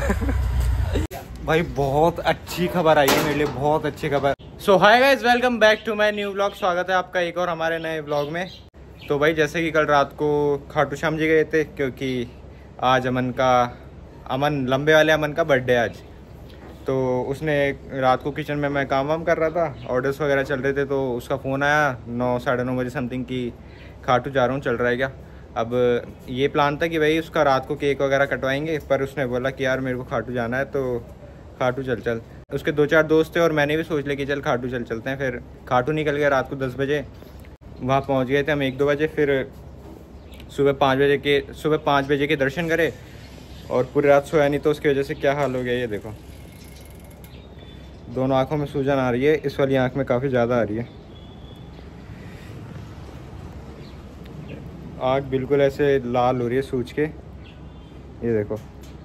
भाई बहुत अच्छी खबर आई है मेरे लिए, बहुत अच्छी खबर। So hi guys, welcome back to my new vlog. स्वागत है आपका एक और हमारे नए व्लॉग में। तो भाई जैसे कि कल रात को खाटू श्याम जी गए थे, क्योंकि आज अमन लंबे वाले अमन का बर्थडे आज। तो उसने रात को किचन में मैं काम वाम कर रहा था, ऑर्डर्स वगैरह चल रहे थे, तो उसका फ़ोन आया 9 साढ़े 9 बजे समथिंग की, खाटू जा रहा हूँ, चल रहा है क्या। अब ये प्लान था कि भाई उसका रात को केक वगैरह कटवाएंगे, पर उसने बोला कि यार मेरे को खाटू जाना है, तो खाटू चल। उसके 2-4 दोस्त थे और मैंने भी सोच लिया कि चल खाटू चलते हैं। फिर खाटू निकल गया रात को 10 बजे, वहाँ पहुँच गए थे हम 1-2 बजे। फिर सुबह 5 बजे के दर्शन करे और पूरी रात सोया नहीं, तो उसकी वजह से क्या हाल हो गया ये देखो। दोनों आँखों में सूजन आ रही है, इस वाली आँख में काफ़ी ज़्यादा आ रही है। आँख बिल्कुल ऐसे लाल हो रही है सूज के, ये देखो।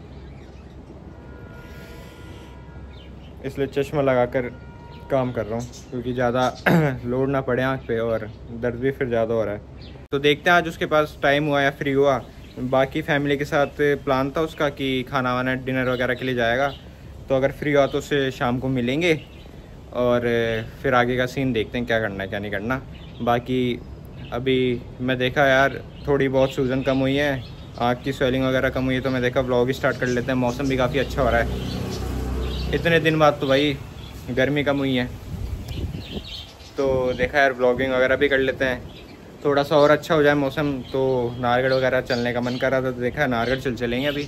इसलिए चश्मा लगाकर काम कर रहा हूँ, क्योंकि ज़्यादा लोड ना पड़े आँख पे, और दर्द भी फिर ज़्यादा हो रहा है। तो देखते हैं आज उसके पास टाइम हुआ या फ्री हुआ। बाकी फैमिली के साथ प्लान था उसका कि खाना वाना डिनर वगैरह के लिए जाएगा, तो अगर फ्री हुआ तो उससे शाम को मिलेंगे और फिर आगे का सीन देखते हैं क्या करना है क्या नहीं करना। बाकी अभी मैं देखा यार थोड़ी बहुत सूजन कम हुई है, आँख की स्वेलिंग वगैरह कम हुई है, तो मैं देखा व्लॉग ही स्टार्ट कर लेते हैं। मौसम भी काफ़ी अच्छा हो रहा है, इतने दिन बाद तो भाई गर्मी कम हुई है, तो देखा यार व्लॉगिंग वगैरह भी कर लेते हैं। थोड़ा सा और अच्छा हो जाए मौसम तो नारगढ़ वगैरह चलने का मन कर रहा था, तो देखा नारगढ़ चलेंगे अभी।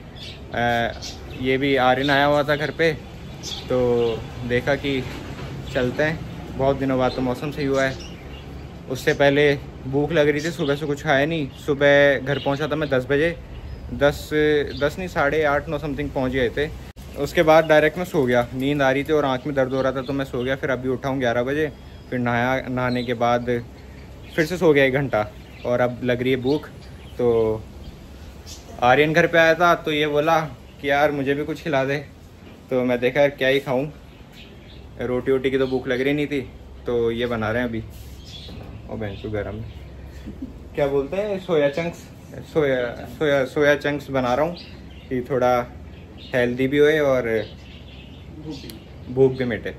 ये भी आर्यन आया हुआ था घर पे, तो देखा कि चलते हैं। बहुत दिनों बाद तो मौसम सही हुआ है। उससे पहले भूख लग रही थी, सुबह से कुछ खाया नहीं। सुबह घर पहुंचा था मैं 10 बजे, 10 नहीं 8:30-9 समथिंग पहुंच गए थे। उसके बाद डायरेक्ट मैं सो गया, नींद आ रही थी और आँख में दर्द हो रहा था, तो मैं सो गया। फिर अभी उठा हूँ 11 बजे, फिर नहाने के बाद फिर से सो गया 1 घंटा, और अब लग रही है भूख। तो आर्यन घर पे आया था, तो ये बोला कि यार मुझे भी कुछ खिला दे, तो मैं देखा यार क्या ही खाऊं, रोटी वोटी की तो भूख लग रही नहीं थी, तो ये बना रहे हैं अभी। और भैंसू गरम क्या बोलते हैं, सोया चंक्स बना रहा हूँ कि थोड़ा हेल्दी भी होए और भूख भी मिटे।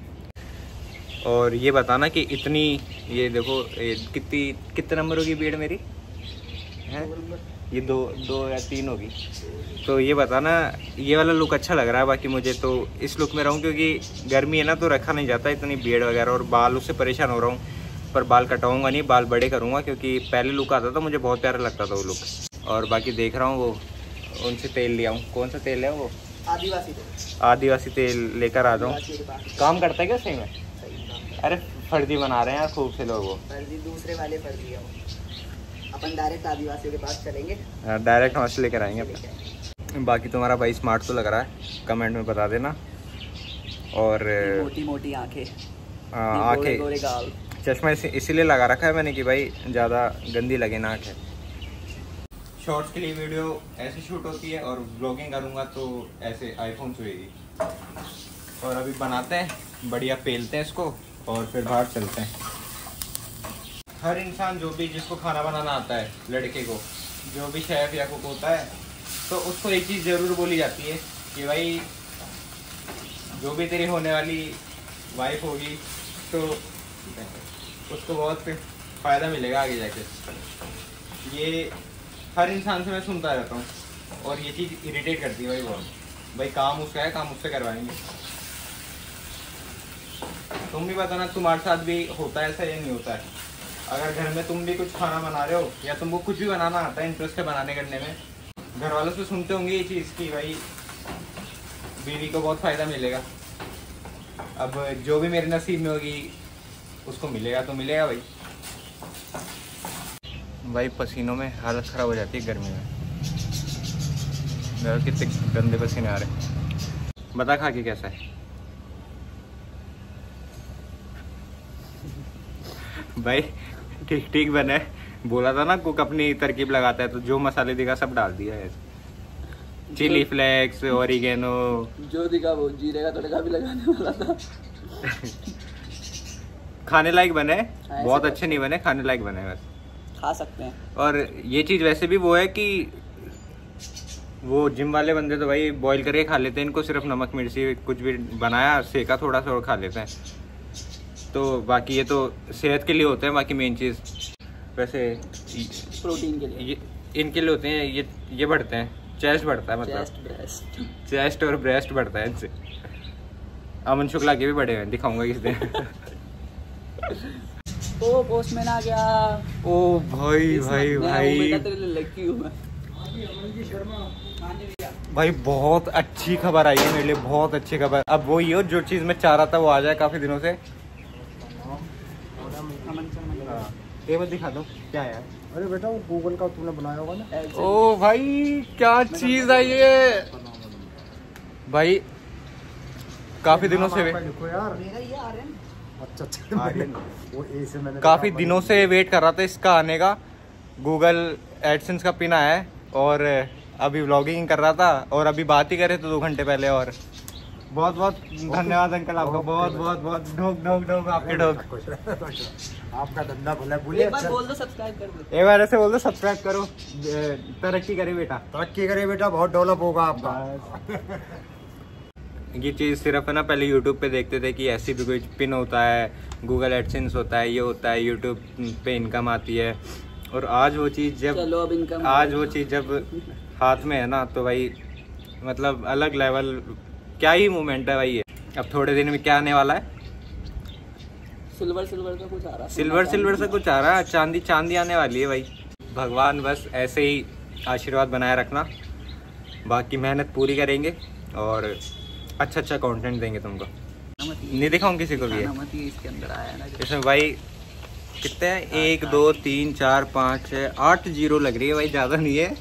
और ये बताना कि इतनी, ये देखो कितने नंबरों की भीड़ मेरी है, ये 2 या 3 होगी। तो ये बताना ये वाला लुक अच्छा लग रहा है। बाकी मुझे तो इस लुक में रहूँ, क्योंकि गर्मी है ना, तो रखा नहीं जाता इतनी भीड़ वगैरह, और बाल उससे परेशान हो रहा हूँ। पर बाल कटाऊंगा नहीं, बाल बड़े करूँगा, क्योंकि पहले लुक आता था मुझे बहुत प्यारा लगता था वो लुक। और बाकी देख रहा हूँ वो उनसे तेल लिया हूँ, कौन सा तेल है वो, आदिवासी तेल लेकर आ जाऊँ। काम करता है क्या सही में? अरे फर्जी बना रहे हैं यार खूब से लोग, वो दूसरे वाले फर्जी है, अपन डायरेक्ट आदिवासियों के पास चलेंगे, डायरेक्ट वहाँ से लेकर आएंगे अपने। बाकी तुम्हारा भाई स्मार्ट तो लग रहा है, कमेंट में बता देना। और मोटी मोटी आँखें, चश्मा इसीलिए लगा रखा है मैंने कि भाई ज़्यादा गंदी लगे ना आँखें। शॉर्ट्स के लिए वीडियो ऐसे शूट होती है, और ब्लॉगिंग करूँगा तो ऐसे आईफोन छुएगी। और अभी बनाते हैं, बढ़िया पेलते हैं इसको, और फिर बाहर चलते हैं। हर इंसान जिसको खाना बनाना आता है, लड़के को जो भी शेफ या कुक होता है, तो उसको एक चीज़ ज़रूर बोली जाती है कि भाई जो भी तेरी होने वाली वाइफ होगी, तो उसको बहुत फ़ायदा मिलेगा आगे जाके। ये हर इंसान से मैं सुनता रहता हूँ, और ये चीज़ इरिटेट करती है भाई बहुत। भाई काम उसका है, काम उससे करवाएंगे। तुम भी बताना तुम्हारे साथ भी होता है ऐसा या नहीं होता है। अगर घर में तुम भी कुछ खाना बना रहे हो, या तुमको कुछ भी बनाना आता है, इंटरेस्ट है बनाने करने में, घर वालों से सुनते होंगे ये चीज़ कि भाई बीवी को बहुत फ़ायदा मिलेगा। अब जो भी मेरे नसीब में होगी उसको मिलेगा तो मिलेगा भाई। भाई पसीनों में हालत ख़राब हो जाती है गर्मी में, मेरे कितने गंदे पसीने आ रहे। बता खा के कैसा है भाई? ठीक ठीक बने, बोला था ना कुक अपनी तरकीब लगाता है, तो जो मसाले दिखा सब डाल दिया है। चिली फ्लेक्स, ओरिगेनो, जो दिखा वो, जीरे का तड़का भी लगाने वाला था। खाने लायक बने, बहुत अच्छे नहीं बने, खाने लायक बने, बस खा सकते हैं। और ये चीज़ वैसे भी वो है कि वो जिम वाले बंदे तो भाई बॉईल करके खा लेते हैं इनको, सिर्फ नमक मिर्ची कुछ भी बनाया सेका थोड़ा सा और खा लेते हैं। तो बाकी ये तो सेहत के लिए होते हैं, बाकी मेन चीज़ वैसे प्रोटीन के लिए इनके लिए होते हैं। ये बढ़ते हैं, चेस्ट बढ़ता है, मतलब चेस्ट और ब्रेस्ट बढ़ता है इनसे। अमन शुक्ला के भी बड़े हैं, दिखाऊंगा किस दिन। ओ पोस्टमैन आ गया। ओ भाई भाई भाई भाई बहुत अच्छी खबर आई है मेरे लिए, बहुत अच्छी खबर। अब वो ये जो चीज़ मैं चाह रहा था वो आ जाए काफ़ी दिनों से। टेबल दिखा दो क्या है। अरे बेटा वो गूगल का तुमने बनाया होगा ना। ओ भाई क्या चीज़ आई है भाई, काफ़ी दिनों से देखो यार, अच्छा वो ए से मैंने काफ़ी दिनों से वेट कर रहा था इसका आने का। गूगल एडसेंस का पिन आया है और अभी व्लॉगिंग कर रहा था और अभी बात ही करे तो 2 घंटे पहले। और बहुत बहुत धन्यवाद अंकल आपका, बहुत बहुत बहुत ढोक आपके ढोक। आपका धंधा भला बोलिए। एक बार बोल दो सब्सक्राइब कर दो। एक बार ऐसे बोल दो सब्सक्राइब करो, तरक्की करे बेटा, तरक्की करे बेटा, बहुत डेवलप होगा आपका। ये चीज़ सिर्फ है ना पहले यूट्यूब पे देखते थे कि ऐसी भी कोई पिन होता है, गूगल एडसेंस होता है, ये होता है, यूट्यूब पे इनकम आती है। और आज वो चीज़ जब हाथ में है ना तो भाई मतलब अलग लेवल, क्या ही मोमेंट है भाई ये। अब थोड़े दिन में क्या आने वाला है, सिल्वर का कुछ आ रहा है, सिल्वर से कुछ आ रहा है, चांदी आने वाली है भाई। भगवान बस ऐसे ही आशीर्वाद बनाए रखना, बाकी मेहनत पूरी करेंगे और अच्छा कंटेंट देंगे तुमको। नहीं दिखाऊं किसी को भी है। इसके अंदर आया ना, इसमें भाई कितने हैं, 1 2 3 4 5 6 8 जीरो लग रही है भाई, ज़्यादा नहीं है।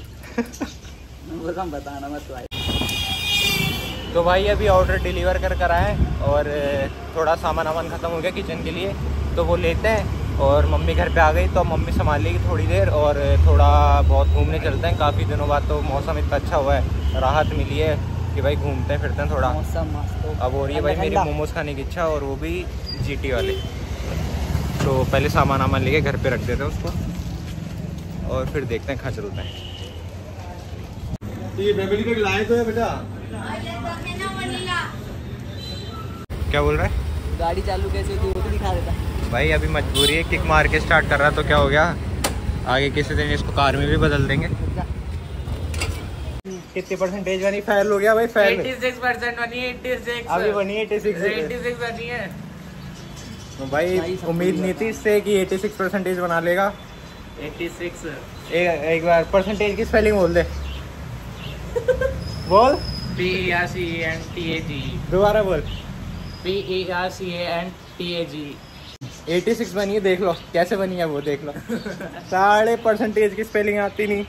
बताना मत भाई। तो भाई अभी ऑर्डर डिलीवर कर आए और थोड़ा सामान ख़त्म हो गया किचन के लिए, तो वो लेते हैं। और मम्मी घर पे आ गई तो मम्मी संभालेगी थोड़ी देर और थोड़ा बहुत घूमने चलते हैं। काफ़ी दिनों बाद तो मौसम इतना अच्छा हुआ है, राहत मिली है कि भाई घूमते हैं फिरते हैं थोड़ा। अब हो रही है भाई मेरी मोमोज खाने की इच्छा, और वो भी GT वाले। तो पहले सामान लेके घर पे रख देते हैं उसको और फिर देखते हैं कहाँ चलते हैं। ये फैमिली के लाए तो है बेटा। क्या बोल रहा है? गाड़ी चालू कैसे होती है वो तो दिखा देता भाई अभी मजबूरी है, किक मार के स्टार्ट कर रहा तो क्या हो गया, आगे किसी दिन इसको कार में भी बदल देंगे। कितनी परसेंटेज बनी? फेल हो गया भाई, फेल 86% बनी है। 86 अभी बनी है 86 बनी है। तो भाई उम्मीद नहीं थी इससे कि 86 परसेंटेज बना लेगा। 86 एक बार परसेंटेज की स्पेलिंग बोल दे। बोल। PERCENTAG। दोबारा बोल। PERCENTAG। 86 बनी है, देख लो कैसे बनी है वो, देख लो। साढ़े परसेंटेज की स्पेलिंग आती नहीं।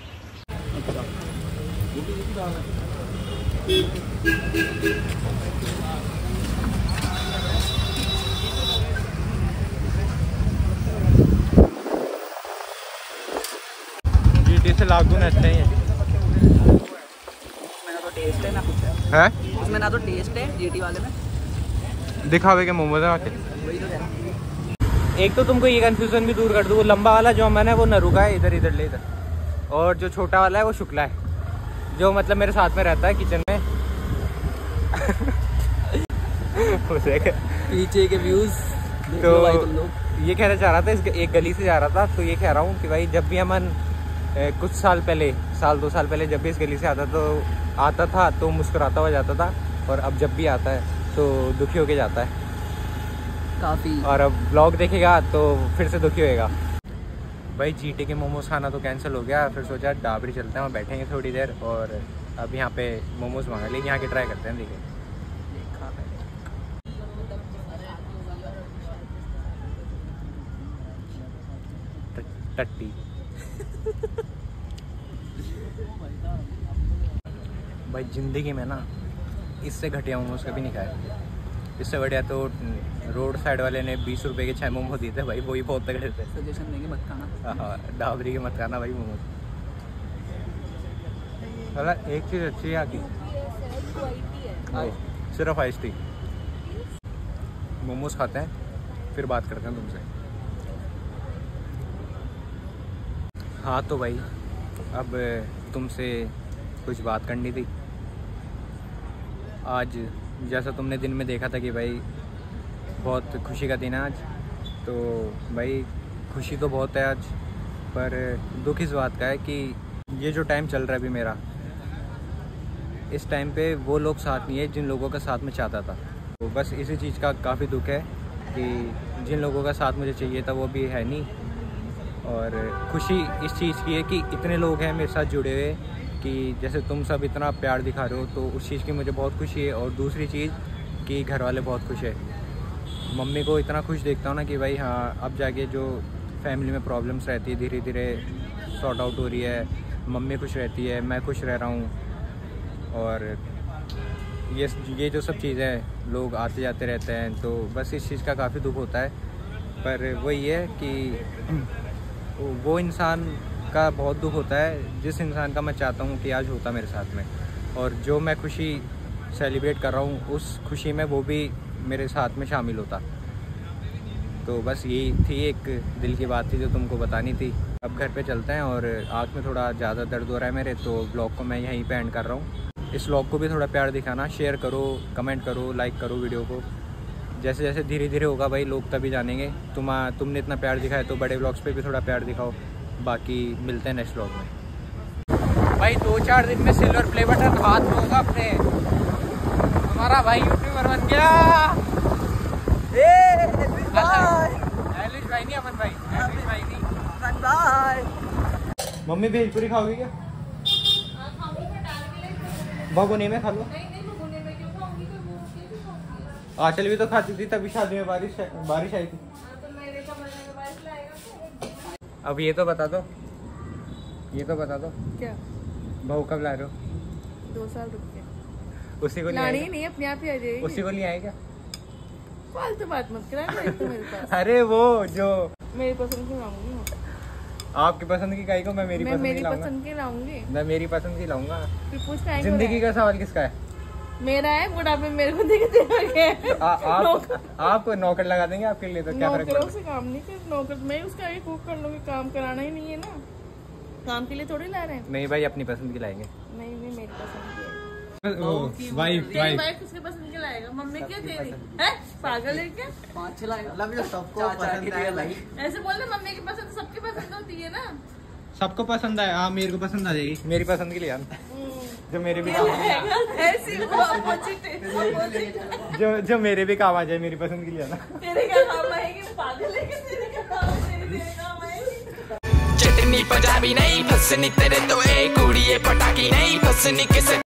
GT से लाख गुना अच्छा ही है। उसमें ना तो टेस्ट है ना कुछ है, उसमें ना तो टेस्ट है GT वाले में। दिखावे के मोमोज आके। वही तो है। एक तो तुमको ये कंफ्यूजन भी दूर कर दूँ, वो लंबा वाला जो मैंने है वो नरू का है, इधर ले इधर। और जो छोटा वाला है वो शुक्ला है, जो मतलब मेरे साथ में रहता है किचन में। पीछे के व्यूज तो ये कहना चाह रहा था, इस एक गली से जा रहा था तो ये कह रहा हूँ कि भाई जब भी अमन कुछ साल 2 साल पहले जब भी इस गली से आता था तो मुस्कुराता हुआ जाता था, और अब जब भी आता है तो दुखी होके जाता है काफ़ी। और अब ब्लॉग देखेगा तो फिर से दुखी होएगा। भाई GT के मोमोज खाना तो कैंसिल हो गया, फिर सोचा डाबरी चलते हैं, वहाँ बैठेंगे थोड़ी देर। और अब यहाँ पे मोमोज मांगा, लेकिन यहाँ के ट्राई करते हैं। देखिए टट्टी। भाई जिंदगी में ना इससे घटिया मोमोज कभी नहीं खाए। इससे बढ़िया तो रोड साइड वाले ने 20 रुपए के 6 मोमो दिए थे भाई, वही बहुत तगड़े थे। सजेशन देंगे मत खाना। हाँ, डाबरी के मत खाना भाई मोमोज। मतलब एक चीज़ अच्छी है आकी, सिर्फ आइस टी। मोमोज खाते हैं फिर बात करते हैं तुमसे। हाँ तो भाई अब तुमसे कुछ बात करनी थी। आज जैसा तुमने दिन में देखा था कि भाई बहुत खुशी का दिन है आज, तो भाई खुशी तो बहुत है आज, पर दुख इस बात का है कि ये जो टाइम चल रहा है अभी मेरा, इस टाइम पे वो लोग साथ नहीं है जिन लोगों का साथ में चाहता था। तो बस इसी चीज़ का काफ़ी दुख है कि जिन लोगों का साथ मुझे चाहिए था वो भी है नहीं। और खुशी इस चीज़ की है कि इतने लोग हैं मेरे साथ जुड़े हुए कि जैसे तुम सब इतना प्यार दिखा रहे हो, तो उस चीज़ की मुझे बहुत खुशी है। और दूसरी चीज़ कि घर वाले बहुत खुश है। मम्मी को इतना खुश देखता हूँ ना कि भाई हाँ, अब जाके जो फैमिली में प्रॉब्लम्स रहती है धीरे धीरे सॉर्ट आउट हो रही है, मम्मी खुश रहती है, मैं खुश रह रहा हूँ। और ये जो सब चीज़ें लोग आते जाते रहते हैं, तो बस इस चीज़ का काफ़ी दुख होता है। पर वही है कि वो इंसान का बहुत दुख होता है जिस इंसान का मैं चाहता हूँ कि आज होता मेरे साथ में, और जो मैं खुशी सेलिब्रेट कर रहा हूँ उस खुशी में वो भी मेरे साथ में शामिल होता। तो बस यही थी, एक दिल की बात थी जो तुमको बतानी थी। अब घर पे चलते हैं, और आँख में थोड़ा ज़्यादा दर्द हो रहा है मेरे, तो ब्लॉग को मैं यहीं पे एंड कर रहा हूँ। इस ब्लॉग को भी थोड़ा प्यार दिखाना, शेयर करो, कमेंट करो, लाइक करो वीडियो को। जैसे जैसे धीरे धीरे होगा भाई लोग तभी जानेंगे। तुमने इतना प्यार दिखाया तो बड़े ब्लॉग्स पे भी थोड़ा प्यार दिखाओ। बाकी मिलते हैं नेक्स्ट ब्लॉग में। भाई 2-4 दिन में सिल्वर प्ले बटन हाथ में होगा अपने। हमारा भाई यूट्यूबर बन गया। एलिश भाई नहीं, अमन भाई। एलिश भाई नहीं, अमन भाई। मम्मी भेलपुरी खाओगी क्या? भगोने में खा लो। आंचल भी तो खाती थी तभी शादी में बारिश आई थी। अब ये तो बता दो क्या बहू कब ला रहे हो? 2 साल रुक के उसी को लानी नहीं, अपने आप ही आ जाएगी। उसी को नहीं आएगा? फालतू बात मत करा तो मेरे पास। अरे वो जो मेरी पसंद की लाऊंगी, आपकी पसंद की गाय को मैं मेरी पसंद की लाऊंगी। मैं मेरी पसंद की लाऊंगा। फिर पूछ पाएंगे। जिंदगी का सवाल किसका है? मेरा है, बुढ़ापे मेरे को देखे। आप नौकर लगा देंगे आपके लिए, तो क्या फर्क नौकरों से काम नहीं कर, नौकर मैं उसका आगे कुक कर लूंगी, काम कराना ही नहीं है ना, काम के लिए थोड़ी ला रहे हैं। नहीं भाई, अपनी पसंद की लाएंगे। नहीं मेरी पसंद की है। वाइफ किसके पसंद की लाएगा? मम्मी क्या तेरी है? पागल है क्या? 5-6 लाख सबको पसंद आएगा। ऐसे बोल रहे, मम्मी की पसंद सबकी पसंद होती है ना। सबको पसंद आए। हाँ, मेरे को पसंद आ जाएगी, मेरी पसंद के लिए जो मेरे भी काम जो मेरे भी काम आ जाए, मेरी पसंद के लिए ना। तेरे क्या काम आएगी? पागल है क्या? तेरे क्या काम आएगी? चटनी पंजाबी नहीं फसनी तेरे तो ए कुड़िए पटाकी नहीं फसनी किसे